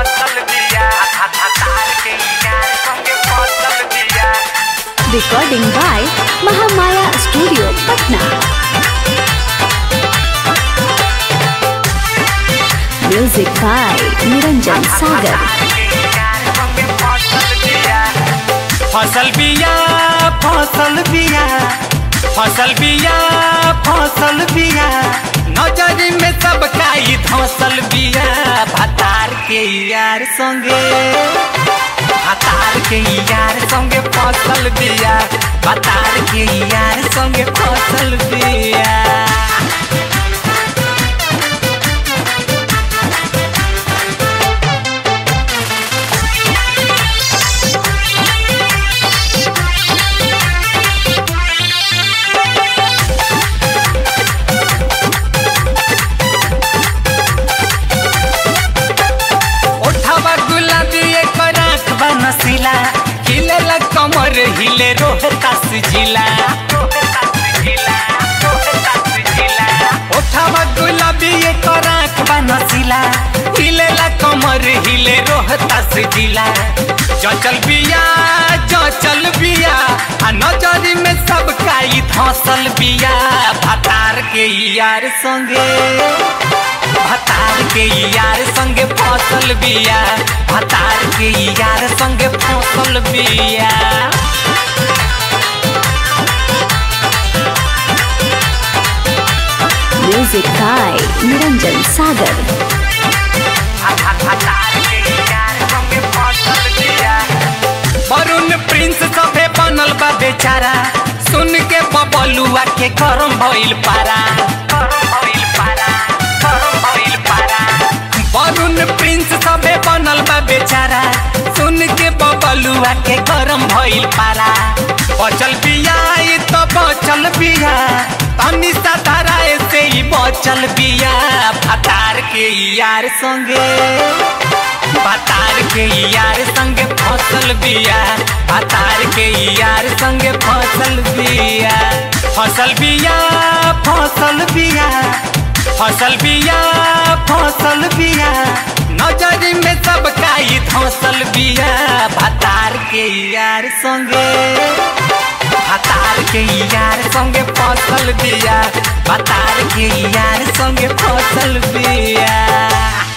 फसल बिया भतार के यार संगे फसल बिया। Recording by Mahamaya Studio, Patna. Music by Niranjan Sagar. फसल बिया फसल बिया फसल बिया फसल बिया नजर में सबका ही धौसल बिया भतार के यार संगे भतार के यार संगे फसल बिया भतार के यार संगे फसल बिया। नसीला हिले कमर हिले रोहतास जिला ओठवा गुलाबी कराक बा नसीला हिले कमर हिले रोहतास जिला। चल बिया चल बिया नजरी में सबका ही धौसल बिया भतार के यार संगे भतार के यार संगे फसल बिया भतार के यार संगे फसल बिया। Music by Niranjan Sagar. भतार के यार संगे फसल बिया। वरुण प्रिंस सभे बनल बा बेचारा सुन के बबलुआ के करम भइल पारा वरुण प्रिंस सबे बनल बा बेचारा सुन के बबलुआ के गरम भइल पारा। बचल बिया तो बचल बिया तनी सा धराए से ही बचल बिया भतार के यार संगे भतार के यार संगे फसल बिया भतार के यार संगे फसल बिया। फसल बिया फसल बिया फसल बिया फसल बिया नजर में सबका ही धौसल बिया भतार के यार संगे भतार के यार संगे फसल बिया भतार के यार संगे फसल बिया।